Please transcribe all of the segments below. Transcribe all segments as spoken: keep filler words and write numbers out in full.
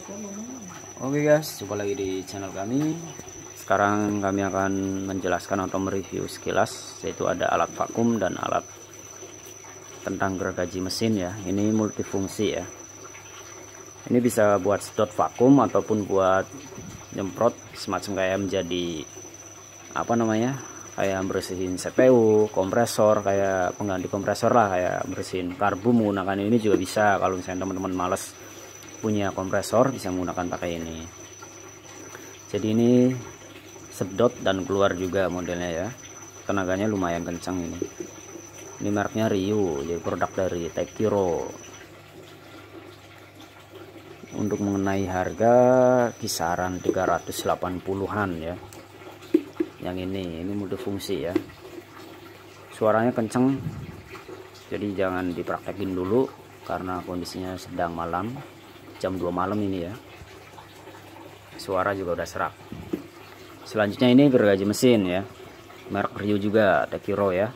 Oke guys, jumpa lagi di channel kami. Sekarang kami akan menjelaskan atau mereview sekilas, yaitu ada alat vakum dan alat tentang gergaji mesin ya. Ini multifungsi ya. Ini bisa buat sedot vakum ataupun buat nyemprot semacam kayak menjadi apa namanya, kayak bersihin C P U, kompresor, kayak pengganti kompresor lah, kayak bersihin karbu. Menggunakan ini juga bisa. Kalau misalnya teman-teman males punya kompresor, bisa menggunakan pakai ini. Jadi ini sedot dan keluar juga modelnya ya. Tenaganya lumayan kencang ini. Ini mereknya Ryu, jadi produk dari Tekiro. Untuk mengenai harga kisaran tiga ratus delapan puluhan ya. Yang ini, ini multifungsi ya. Suaranya kenceng. Jadi jangan dipraktekin dulu karena kondisinya sedang malam. Jam dua malam ini ya. Suara juga udah serak. Selanjutnya ini gergaji mesin ya. Merek Ryu juga, Tekiro ya.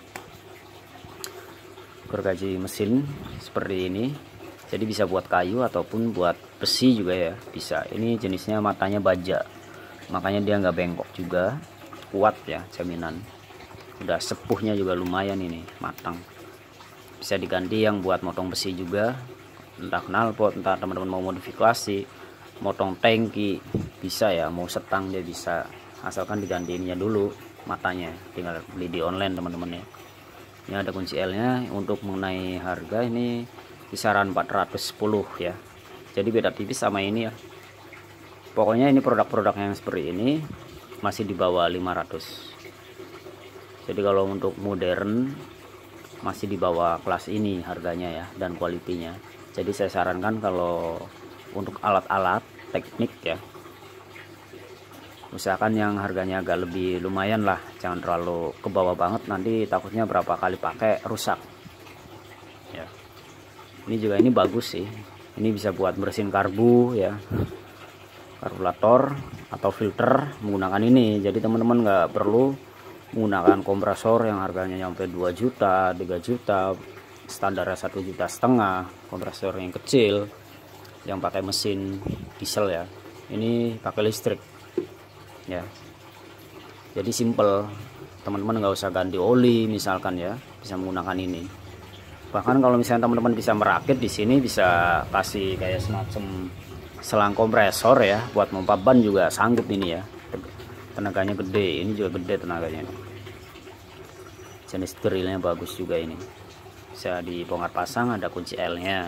Gergaji mesin seperti ini. Jadi bisa buat kayu ataupun buat besi juga ya, bisa. Ini jenisnya matanya baja. Makanya dia nggak bengkok juga. Kuat ya, jaminan. Udah sepuhnya juga lumayan ini, matang. Bisa diganti yang buat motong besi juga. Entah knalpot, entah teman-teman mau modifikasi, motong tangki, bisa ya. Mau setang dia bisa, asalkan diganti ininya dulu, matanya. Tinggal beli di online teman-teman ya. Ini ada kunci L nya. Untuk mengenai harga ini kisaran empat ratus sepuluh ya. Jadi beda tipis sama ini ya. Pokoknya ini produk-produk yang seperti ini masih di bawah lima ratus. Jadi kalau untuk modern masih di bawah kelas ini harganya ya, dan kualitinya. Jadi saya sarankan kalau untuk alat-alat teknik ya, usahakan yang harganya agak lebih lumayan lah, jangan terlalu ke bawah banget, nanti takutnya berapa kali pakai rusak ya. Ini juga ini bagus sih, ini bisa buat bersihin karbu ya, karburator atau filter menggunakan ini. Jadi teman-teman nggak perlu menggunakan kompresor yang harganya sampai dua juta, tiga juta, standarnya satu juta setengah, kompresor yang kecil yang pakai mesin diesel ya. Ini pakai listrik ya. Jadi simple, teman-teman nggak usah ganti oli misalkan ya, bisa menggunakan ini. Bahkan kalau misalnya teman-teman bisa merakit di sini, bisa kasih kayak semacam selang kompresor ya, buat pompa ban juga sanggup ini ya. Tenaganya gede, ini juga gede tenaganya. Jenis drillnya bagus juga ini. Bisa dibongkar pasang, ada kunci L nya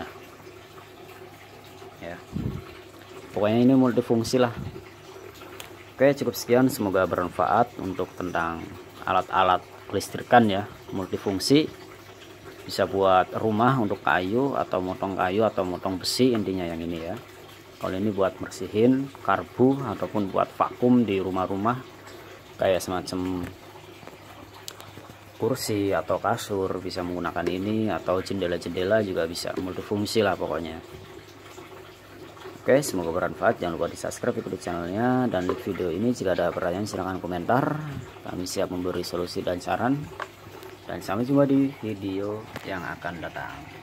ya. Pokoknya ini multifungsi lah. Oke, cukup sekian, semoga bermanfaat untuk tentang alat-alat kelistrikan ya, multifungsi. Bisa buat rumah untuk kayu atau motong kayu atau motong besi, intinya yang ini ya. Kalau ini buat bersihin karbu ataupun buat vakum di rumah-rumah, kayak semacam kursi atau kasur bisa menggunakan ini, atau jendela-jendela juga bisa, multifungsi lah pokoknya. Oke, semoga bermanfaat. Jangan lupa di subscribe, ikuti channelnya, dan like video ini. Jika ada pertanyaan silahkan komentar, kami siap memberi solusi dan saran. Dan sampai jumpa di video yang akan datang.